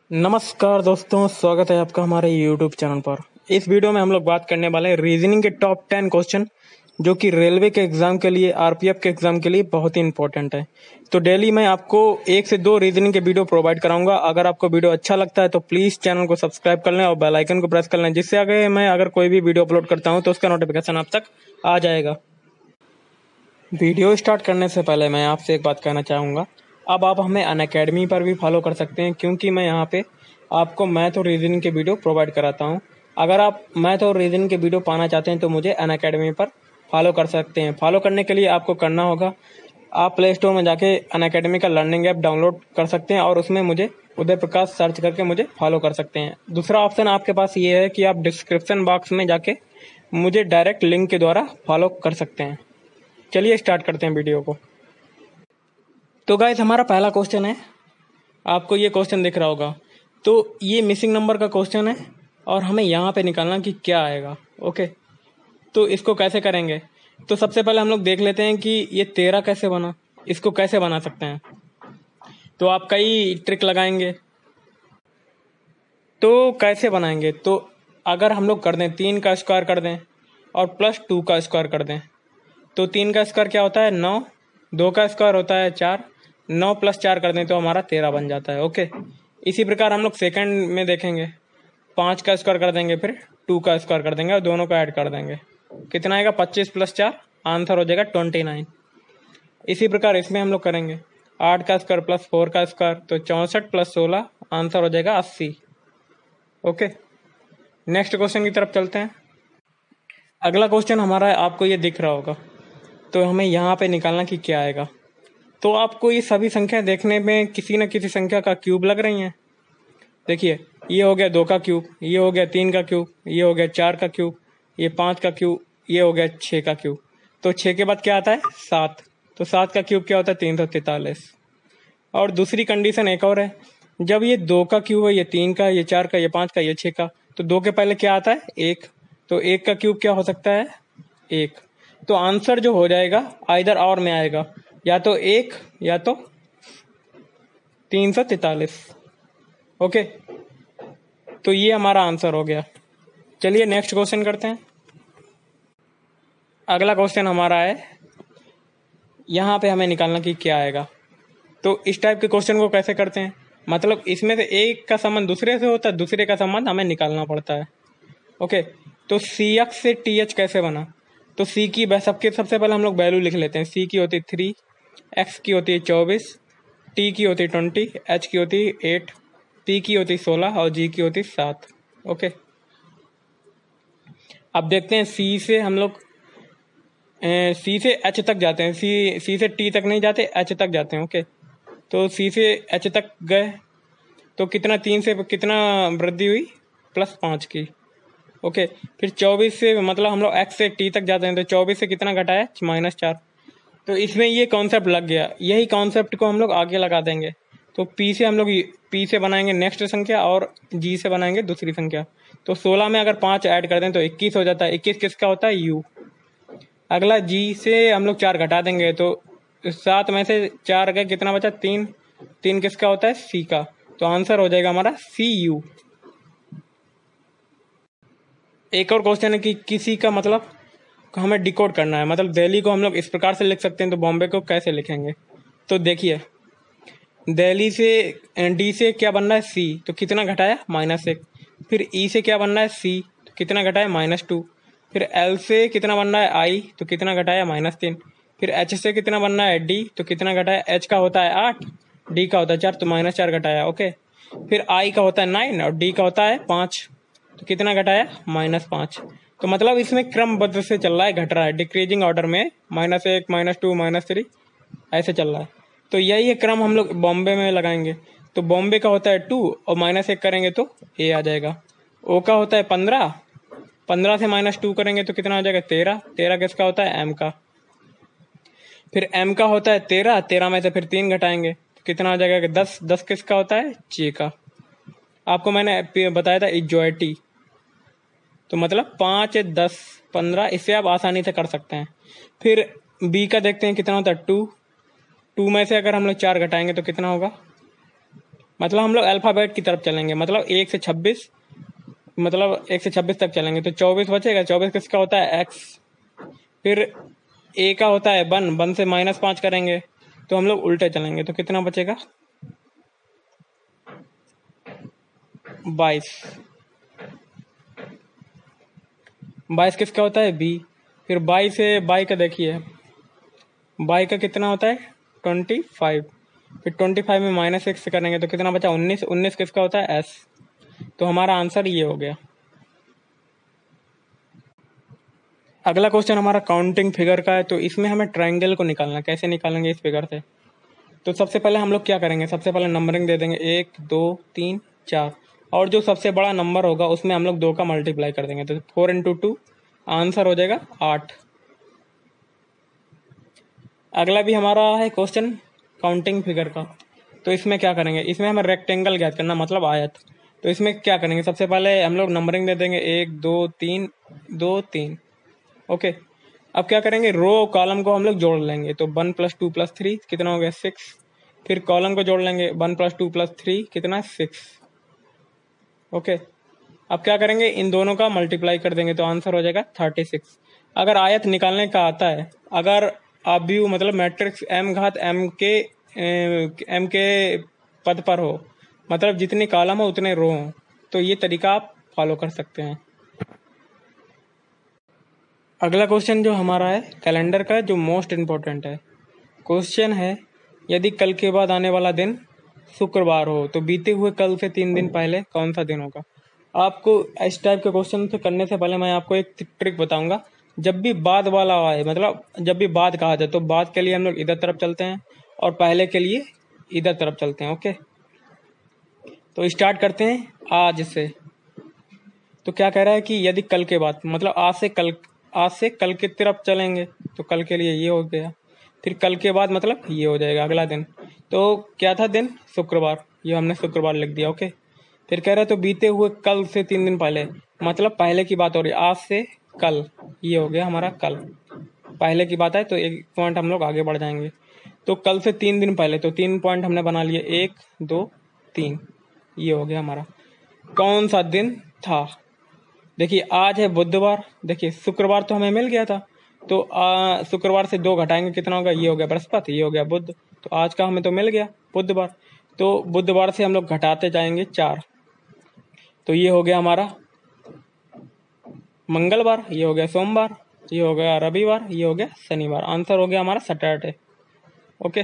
नमस्कार दोस्तों, स्वागत है आपका हमारे YouTube चैनल पर। इस वीडियो में हम लोग बात करने वाले हैं रीजनिंग के टॉप 10 क्वेश्चन जो कि रेलवे के एग्जाम के लिए, आरपीएफ के एग्जाम के लिए बहुत ही इंपॉर्टेंट है। तो डेली मैं आपको 1 से 2 रीजनिंग के वीडियो प्रोवाइड कराऊंगा। अगर आपको वीडियो अच्छा लगता है तो प्लीज चैनल को सब्सक्राइब कर लें और बेल आइकन को प्रेस कर लें, जिससे आगे मैं अगर कोई भी वीडियो अपलोड करता हूँ तो उसका नोटिफिकेशन आप तक आ जाएगा। वीडियो स्टार्ट करने से पहले मैं आपसे एक बात कहना चाहूँगा, अब आप हमें अनअकैडमी पर भी फॉलो कर सकते हैं, क्योंकि मैं यहाँ पे आपको मैथ और रीजनिंग के वीडियो प्रोवाइड कराता हूँ। अगर आप मैथ और रीजनिंग के वीडियो पाना चाहते हैं तो मुझे अनअकैडमी पर फॉलो कर सकते हैं। फॉलो करने के लिए आपको करना होगा, आप प्ले स्टोर में जाके अनअकैडमी का लर्निंग ऐप डाउनलोड कर सकते हैं और उसमें मुझे उदय प्रकाश सर्च करके मुझे फॉलो कर सकते हैं। दूसरा ऑप्शन आपके पास ये है कि आप डिस्क्रिप्शन बॉक्स में जाके मुझे डायरेक्ट लिंक के द्वारा फॉलो कर सकते हैं। चलिए स्टार्ट करते हैं वीडियो को। तो गाइस, हमारा पहला क्वेश्चन है, आपको ये क्वेश्चन दिख रहा होगा। तो ये मिसिंग नंबर का क्वेश्चन है और हमें यहाँ पे निकालना कि क्या आएगा। ओके, तो इसको कैसे करेंगे? तो सबसे पहले हम लोग देख लेते हैं कि ये 13 कैसे बना, इसको कैसे बना सकते हैं। तो आप कई ट्रिक लगाएंगे। तो कैसे बनाएंगे? तो अगर हम लोग कर दें 3 का स्क्वायर कर दें और प्लस 2 का स्क्वायर कर दें, तो 3 का स्क्वायर क्या होता है 9, 2 का स्क्वायर होता है 4, 9 प्लस 4 कर दें तो हमारा 13 बन जाता है। ओके, इसी प्रकार हम लोग सेकंड में देखेंगे, 5 का स्क्वायर कर देंगे, फिर 2 का स्क्वायर कर देंगे और दोनों को ऐड कर देंगे। कितना आएगा 25 प्लस 4, आंसर हो जाएगा 29। इसी प्रकार इसमें हम लोग करेंगे 8 का स्क्वायर प्लस 4 का स्क्वायर, तो 64 प्लस 16, आंसर हो जाएगा 80। ओके, नेक्स्ट क्वेश्चन की तरफ चलते हैं। अगला क्वेश्चन हमारा है, आपको ये दिख रहा होगा, तो हमें यहाँ पे निकालना कि क्या आएगा। तो आपको ये सभी संख्या देखने में किसी न किसी संख्या का क्यूब लग रही हैं। देखिए, ये हो गया 2 का क्यूब, ये हो गया 3 का क्यूब, ये हो गया 4 का क्यूब, ये 5 का क्यूब, ये हो गया 6 का क्यूब। तो 6 के बाद क्या आता है 7, तो 7 का क्यूब क्या होता है 343। और दूसरी कंडीशन एक और है, जब ये 2 का क्यूब है, ये 3 का, ये 4 का, ये 5 का, ये 6 का, तो 2 के पहले क्या आता है 1, तो 1 का क्यूब क्या हो सकता है 1। तो आंसर जो हो जाएगा आइदर और में आएगा, या तो 1 या तो 343। ओके, तो ये हमारा आंसर हो गया। चलिए नेक्स्ट क्वेश्चन करते हैं। अगला क्वेश्चन हमारा है, यहाँ पे हमें निकालना कि क्या आएगा। तो इस टाइप के क्वेश्चन को कैसे करते हैं, मतलब इसमें से एक का संबंध दूसरे से होता है, दूसरे का संबंध हमें निकालना पड़ता है। ओके, तो CX से TH कैसे बना? तो C की सबसे पहले हम लोग वैल्यू लिख लेते हैं। C की होती है 3, X की होती है 24, T की होती है 20, H की होती है 8, P की होती है 16 और G की होती है 7। ओके, अब देखते हैं C से हम लोग C से H तक जाते हैं। C से T तक नहीं जाते, H तक जाते हैं। ओके, तो C से H तक गए तो कितना, 3 से कितना वृद्धि हुई +5 की। ओके, फिर 24 से मतलब हम लोग X से T तक जाते हैं, तो 24 से कितना घटाया -4। तो इसमें ये कॉन्सेप्ट लग गया, यही कॉन्सेप्ट को हम लोग आगे लगा देंगे। तो P से हम लोग P से बनाएंगे नेक्स्ट संख्या और G से बनाएंगे दूसरी संख्या। तो 16 में अगर 5 ऐड कर दें तो 21 हो जाता है। 21 किसका होता है U। अगला G से हम लोग 4 घटा देंगे, तो 7 में से 4 गए, कितना बचा 3, 3 किसका होता है C का, तो आंसर हो जाएगा हमारा CU। एक और क्वेश्चन है कि किसी का मतलब हमें डिकोड करना है, मतलब दिल्ली को हम लोग इस प्रकार से लिख सकते हैं, तो बॉम्बे को कैसे लिखेंगे? तो देखिए, दिल्ली से D से क्या बनना है C, तो कितना घटाया -1। फिर E से क्या बनना है C, तो कितना घटाया -2। फिर L से कितना बनना है I, तो कितना घटाया -3। फिर H से कितना बनना है D, तो कितना घटाया, H का होता है 8, D का होता है 4, तो -4 घटाया। ओके, फिर I का होता है 9 और D का होता है 5, तो कितना घटाया -5। तो मतलब इसमें क्रमबद्ध से चल रहा है, घट रहा है, डिक्रीजिंग ऑर्डर में, -1 -2 -3 ऐसे चल रहा है। तो यही क्रम हम लोग बॉम्बे में लगाएंगे। तो बॉम्बे का होता है 2 और -1 करेंगे तो A आ जाएगा। O का होता है 15, 15 से -2 करेंगे तो कितना हो जाएगा 13, 13 किसका होता है M का। फिर M का होता है 13, 13 में से फिर 3 घटाएंगे तो कितना हो जाएगा 10, 10 किसका होता है J का। आपको मैंने बताया था इक्वालिटी, तो मतलब 5, 10, 15, इससे आप आसानी से कर सकते हैं। फिर B का देखते हैं कितना होता है 2, 2 में से अगर हम लोग 4 घटाएंगे तो कितना होगा मतलब हम लोग अल्फ़ाबेट की तरफ चलेंगे, मतलब 1 से 26, मतलब 1 से 26 तक चलेंगे तो 24 बचेगा। 24 किसका होता है? एक्स। फिर ए का होता है 1, 1 से -5 करेंगे तो हम लोग उल्टे चलेंगे तो कितना बचेगा? 22। 22 किसका होता है? बी। फिर 22 से बाई का देखिए, बाई का कितना होता है? 25। फिर 25 में -6 करेंगे तो कितना बचा? 19। 19 किसका होता है? एस। तो हमारा आंसर ये हो गया। अगला क्वेश्चन हमारा काउंटिंग फिगर का है, तो इसमें हमें ट्रायंगल को निकालना है। कैसे निकालेंगे इस फिगर से? तो सबसे पहले हम लोग क्या करेंगे, सबसे पहले नंबरिंग दे देंगे 1 2 3 4, और जो सबसे बड़ा नंबर होगा उसमें हम लोग 2 का मल्टीप्लाई कर देंगे तो 4 इंटू 2 आंसर हो जाएगा 8। अगला भी हमारा है क्वेश्चन काउंटिंग फिगर का, तो इसमें क्या करेंगे, इसमें हमें रेक्टेंगल ज्ञात करना, मतलब आयत। तो इसमें क्या करेंगे, सबसे पहले हम लोग नंबरिंग दे देंगे 1 2 3 2 3। ओके, अब क्या करेंगे, रो कॉलम को हम लोग जोड़ लेंगे तो 1 + 2 + 3 कितना हो गया? 6। फिर कॉलम को जोड़ लेंगे 1 + 2 + 3 कितना? 6। ओके, अब क्या करेंगे, इन दोनों का मल्टीप्लाई कर देंगे तो आंसर हो जाएगा 36। अगर आयत निकालने का आता है, अगर आप भी मतलब मैट्रिक्स m घात m के पद पर हो, मतलब जितनी कॉलम हो उतने रो हो, तो ये तरीका आप फॉलो कर सकते हैं। अगला क्वेश्चन जो हमारा है कैलेंडर का, जो मोस्ट इम्पोर्टेंट है। क्वेश्चन है, यदि कल के बाद आने वाला दिन शुक्रवार हो तो बीते हुए कल से 3 दिन पहले कौन सा दिन होगा? आपको इस टाइप के क्वेश्चन से करने से पहले मैं आपको एक ट्रिक बताऊंगा। जब भी बाद वाला आए, मतलब जब भी बाद कहा जाए, तो बाद के लिए हम लोग इधर तरफ चलते हैं और पहले के लिए इधर तरफ चलते हैं। ओके, तो स्टार्ट करते हैं आज से। तो क्या कह रहा है कि यदि कल के बाद, मतलब आज से कल की तरफ चलेंगे तो कल के लिए ये हो गया। फिर कल के बाद मतलब ये हो जाएगा अगला दिन। तो क्या था दिन? शुक्रवार। ये हमने शुक्रवार लिख दिया। ओके, फिर कह रहा है तो बीते हुए कल से 3 दिन पहले, मतलब पहले की बात हो रही है, आज से कल, ये हो गया हमारा कल। पहले की बात है तो एक पॉइंट हम लोग आगे बढ़ जाएंगे। तो कल से 3 दिन पहले, तो 3 पॉइंट हमने बना लिए, 1 2 3, ये हो गया हमारा। कौन सा दिन था? देखिए आज है बुधवार, देखिए शुक्रवार तो हमें मिल गया था, तो शुक्रवार से 2 घटाएंगे कितना होगा? ये हो गया बृहस्पति, ये हो गया बुध, तो आज का हमें तो मिल गया बुधवार। तो बुधवार से हम लोग घटाते जाएंगे 4, तो ये हो गया हमारा मंगलवार, ये हो गया सोमवार, ये हो गया रविवार, ये हो गया शनिवार। आंसर हो गया हमारा सैटरडे। ओके,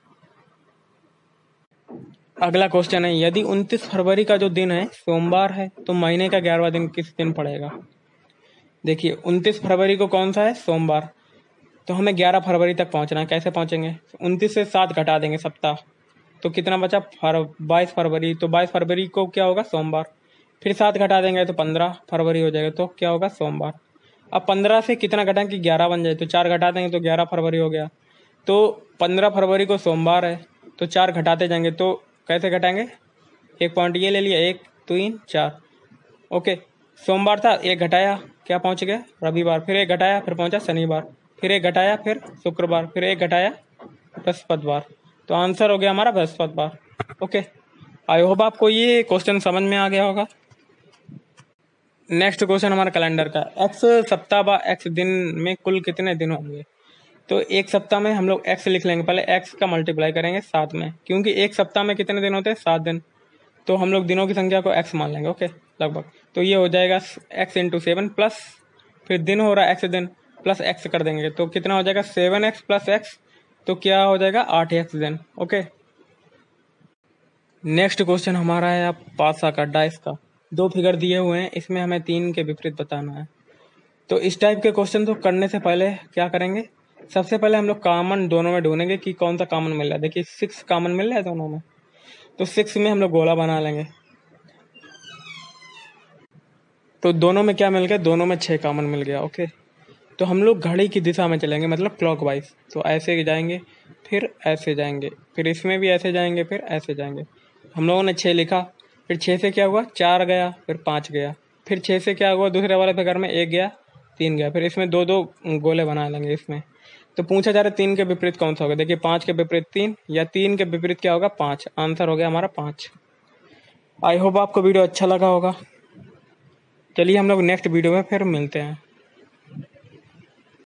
अगला क्वेश्चन है, यदि 29 फरवरी का जो दिन है सोमवार है तो महीने का 11वां दिन किस दिन पड़ेगा? देखिए 29 फरवरी को कौन सा है? सोमवार। तो हमें 11 फरवरी तक पहुंचना है। कैसे पहुंचेंगे? 29 से 7 घटा देंगे सप्ताह, तो कितना बचा? 22 फरवरी। तो 22 फरवरी को क्या होगा? सोमवार। फिर 7 घटा देंगे तो 15 फरवरी हो जाएगा, तो क्या होगा? सोमवार। अब 15 से कितना घटाएं कि 11 बन जाए, तो 4 घटा देंगे तो 11 फरवरी हो गया। तो 15 फरवरी को सोमवार है, तो 4 घटाते जाएंगे, तो कैसे घटाएंगे? एक पॉइंट ये ले लिया, 1 3 4। ओके, सोमवार था, 1 घटाया, क्या पहुंच गया? रविवार। फिर 1 घटाया, फिर पहुंचा शनिवार। फिर 1 घटाया, फिर शुक्रवार। फिर 1 घटाया, बृहस्पतिवार। तो आंसर हो गया हमारा बृहस्पतिवार। ओके, आई होप आपको ये क्वेश्चन समझ में आ गया होगा। नेक्स्ट क्वेश्चन हमारा कैलेंडर का, एक्स सप्ताह व एक्स दिन में कुल कितने दिन होंगे? तो एक सप्ताह में हम लोग एक्स लिख लेंगे, पहले एक्स का मल्टीप्लाई करेंगे 7 में, क्योंकि एक सप्ताह में कितने दिन होते हैं? 7 दिन। तो हम लोग दिनों की संख्या को एक्स मान लेंगे। ओके, लगभग। तो ये हो जाएगा एक्स इंटू 7 प्लस, फिर दिन हो रहा है एक्स दिन, प्लस एक्स कर देंगे तो कितना हो जाएगा? 7x प्लस एक्स, तो क्या हो जाएगा? 8x दिन। ओके, नेक्स्ट क्वेश्चन हमारा है आप पासा का डाइस का। 2 फिगर दिए हुए हैं, इसमें हमें 3 के विपरीत बताना है। तो इस टाइप के क्वेश्चन को करने से पहले क्या करेंगे, सबसे पहले हम लोग कॉमन दोनों में ढूंढेंगे कि कौन सा कॉमन मिल रहा है। देखिए 6 कॉमन मिल रहा है दोनों में, तो 6 में हम लोग गोला बना लेंगे। तो दोनों में क्या मिल गया? दोनों में 6 कॉमन मिल गया। ओके, तो हम लोग घड़ी की दिशा में चलेंगे, मतलब क्लॉकवाइज। तो ऐसे जाएंगे, फिर ऐसे जाएंगे, फिर इसमें भी ऐसे जाएंगे, फिर ऐसे जाएंगे। हम लोगों ने 6 लिखा, फिर 6 से क्या हुआ? 4 गया, फिर 5 गया, फिर 6 से क्या हुआ? दूसरे वाले फिगर में 1 गया, 3 गया, फिर इसमें 2 2 गोले बना लेंगे इसमें। तो पूछा जा रहा है 3 के विपरीत कौन सा होगा। देखिए 5 के विपरीत 3, या 3 के विपरीत क्या होगा? 5। आंसर हो गया हमारा 5। आई होप आपको वीडियो अच्छा लगा होगा। चलिए हम लोग नेक्स्ट वीडियो में फिर मिलते हैं।